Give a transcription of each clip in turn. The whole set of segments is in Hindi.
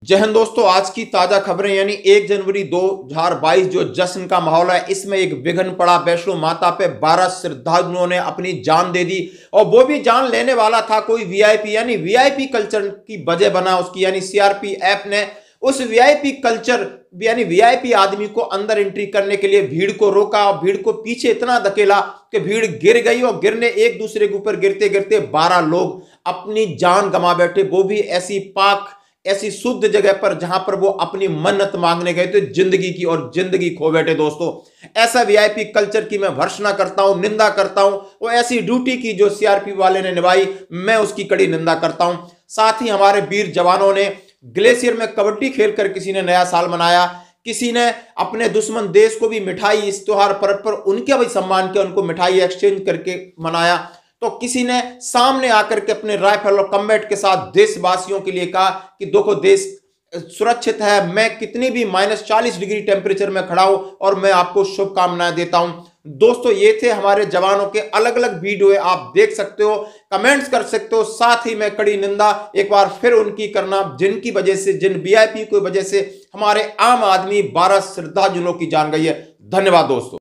जय हिंद दोस्तों, आज की ताजा खबरें यानी 1 जनवरी 2022 जो जश्न का माहौल है, इसमें एक विघ्न पड़ा। वैष्णो माता पे 12 श्रद्धालुओं ने अपनी जान दे दी और वो भी जान लेने वाला था कोई वीआईपी, यानी वीआईपी कल्चर की वजह बना उसकी, यानी सीआरपीएफ ने उस वीआईपी कल्चर यानी वीआईपी आदमी को अंदर एंट्री करने के लिए भीड़ को रोका और भीड़ को पीछे इतना धकेला कि भीड़ गिर गई और गिरने एक दूसरे के ऊपर गिरते गिरते 12 लोग अपनी जान गंवा बैठे, वो भी ऐसी पाक ऐसी शुद्ध जगह पर जहां पर वो अपनी मन्नत मांगने गए थे जिंदगी की, और जिंदगी खो बैठे। दोस्तों, ऐसा वीआईपी कल्चर की मैं भर्त्सना करता हूं, निंदा करता हूं। वो ऐसी ड्यूटी की जो सीआरपी वाले ने निभाई, मैं उसकी कड़ी निंदा करता हूं। साथ ही हमारे वीर जवानों ने ग्लेशियर में कबड्डी खेलकर किसी ने नया साल मनाया, किसी ने अपने दुश्मन देश को भी मिठाई इस त्योहार पर उनके भी सम्मान किया, उनको मिठाई एक्सचेंज करके मनाया। तो किसी ने सामने आकर के अपने राइफल और कम्बैट के साथ देशवासियों के लिए कहा कि देखो, देश सुरक्षित है, मैं कितनी भी -40 डिग्री टेम्परेचर में खड़ा हूं और मैं आपको शुभकामनाएं देता हूं। दोस्तों, ये थे हमारे जवानों के अलग अलग वीडियो, आप देख सकते हो, कमेंट्स कर सकते हो। साथ ही मैं कड़ी निंदा एक बार फिर उनकी करना जिनकी वजह से, जिन वीआईपी की वजह से हमारे आम आदमी 12 श्रद्धालुओं की जान गई है। धन्यवाद दोस्तों।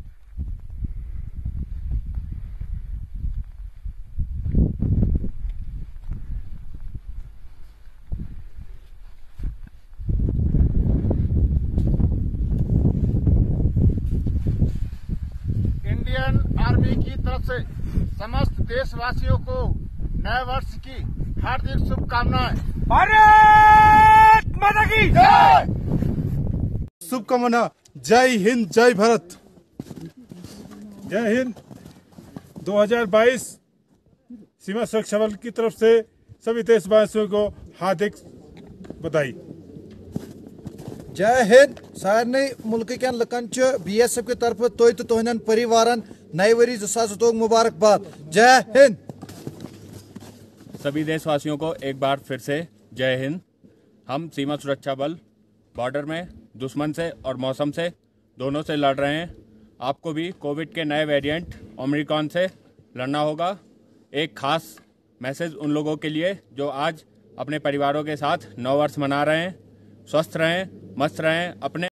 इंडियन आर्मी की तरफ से समस्त देशवासियों को नए वर्ष की हार्दिक शुभकामनाएं। भारत माता की जय। शुभकामना। जय हिंद, जय भारत। जय हिंद। 2022 सीमा सुरक्षा बल की तरफ से सभी देशवासियों को हार्दिक बधाई। जय हिंद। सारे मुल्क के लुकन बीएसएफ की तरफ तो तुहन परिवारन नए वरी 2022 मुबारकबाद। जय हिंद। सभी देशवासियों को एक बार फिर से जय हिंद। हम सीमा सुरक्षा बल बॉर्डर में दुश्मन से और मौसम से दोनों से लड़ रहे हैं। आपको भी कोविड के नए वेरिएंट ओमिक्रॉन से लड़ना होगा। एक खास मैसेज उन लोगों के लिए जो आज अपने परिवारों के साथ नव वर्ष मना रहे हैं। स्वस्थ रहें, मस्त रहें, अपने